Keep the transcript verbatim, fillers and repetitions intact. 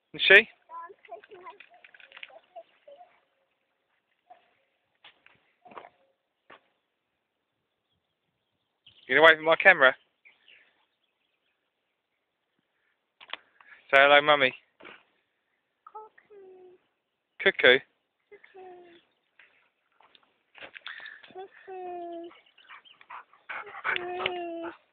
Is she? Get away from my camera. Say hello, mummy. Cuckoo. Cuckoo. Cuckoo.